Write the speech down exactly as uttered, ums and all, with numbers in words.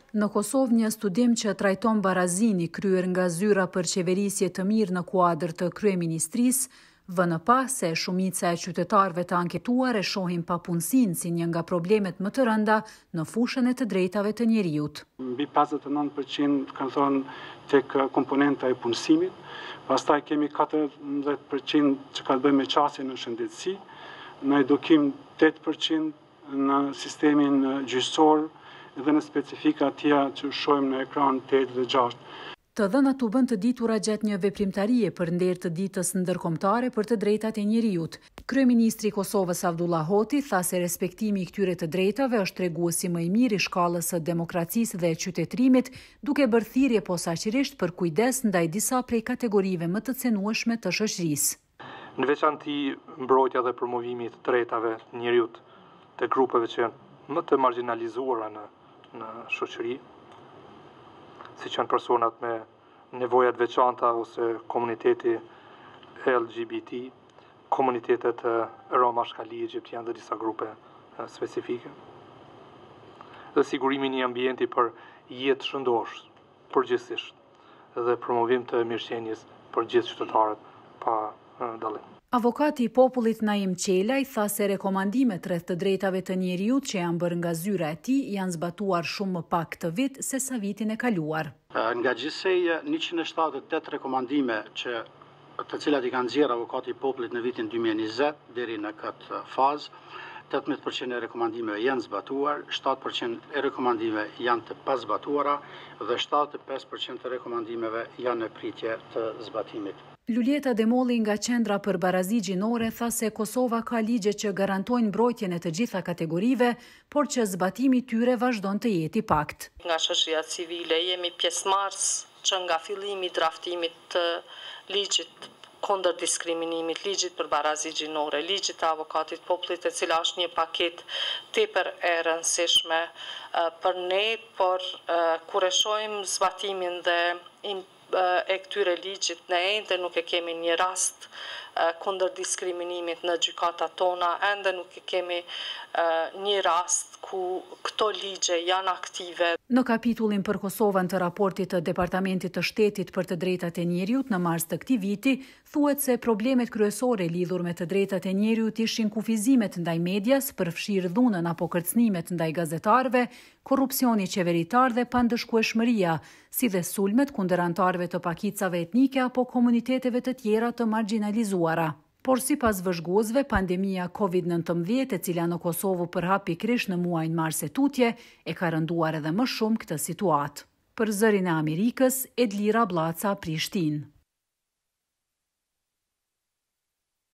Në Kosovë një studim që trajton barazini kryer nga zyra për qeverisje të mirë në kuadër të kryeministrisë, vënë pa se shumica e qytetarëve të anketuar e shohin papunësinë si një nga problemet më të rënda në fushën e të drejtave të njeriut. Mbi pesëdhjetë e nëntë përqind kanë thonë tek komponenta e punësimit, pastaj kemi katërmbëdhjetë përqind që ka të bëjë me qasjen në shëndetësi, në edukim tetë përqind në sistemin gjyqësor, dhe në specifika tja që shohim në ekran tetë dhe gjashtë. Të dhënat u bën të ditura gjatë një veprimtarie për nder të ditës ndërkombëtare për të drejtat e njeriut. Kryeministri i Kosovës Avdullah Hoti tha se respektimi i këtyre të drejtave është treguesi më i mirë i shkallës së demokracisë dhe qytetërimit, duke bërë thirrje posaçërisht për kujdes ndaj disa prej kategorive më të cenueshme të shoqërisë. Në veçanti mbrojtja dhe promovimi të drejtave të njeriut të grupeve që janë më të marginalizuara në në shoqëri, si që janë personat me nevojat veçanta ose komuniteti L G B T, komunitetet Roma, Shkali, Egjiptian dhe disa grupe specifike. Dhe sigurimi një ambienti për jetë shëndosh, përgjithsisht, dhe promovim të mirëqenies për gjithë qytetarët pa dallim. Avokati i popullit Naim Qelaj tha se rekomandimet rreth të drejtave të njeriut që janë bërë nga zyra e tij janë zbatuar shumë më pak këtë vit se sa vitin e kaluar. Nga gjithsej njëqind e shtatëdhjetë e tetë rekomandime që të cilat i kanë nxjerrë avokati i popullit në vitin dy mijë e njëzet deri në këtë fazë, tetëmbëdhjetë përqind e rekomandimeve janë zbatuar, shtatë përqind e rekomandimeve janë të pazbatuara dhe shtatëdhjetë e pesë përqind të rekomandimeve janë në pritje të zbatimit. Lulieta Demolli nga Qendra për Barazi Gjinore tha se Kosova ka ligje që garantojnë mbrojtjen e të gjitha kategorive, por që zbatimi i tyre vazhdon të jetë i paktë. Nga shoqëria civile jemi pjesëmarrës që nga fillimi i draftimit të ligjit kundër diskriminimit, ligjit për barazi gjinore, ligjit të avokatit popullit, e cila është një paketë tepër e rëndësishme për ne, por kur e shohim zbatimin dhe e këtyre ligjit, ne ende nuk e kemi një rast kundër diskriminimit në gjykatat tona, ende nuk e kemi një rast ku këto ligje janë aktive. Në kapitullin për Kosovën të raportit të Departamentit të Shtetit për të drejtat e njeriut në mars të këtij viti, thuhet se problemet kryesore lidhur me të drejtat e njeriut ishin kufizimet ndaj medias, përfshirë dhunën apo kërcënimet ndaj gazetarëve, korrupsioni qeveritar dhe pandëshkueshmëria, si dhe sulmet kundër anëtarëve të pakicave etnike apo komuniteteve të tjera të marginalizuara. Por si pas vëzhguesve, pandemia COVID nëntëmbëdhjetë, e cila në Kosovë përhap pikërisht në muajin mars e tutje, e ka rënduar edhe më shumë këtë situatë. Për Zërin e Amerikës, Edlira Blaca, Prishtinë.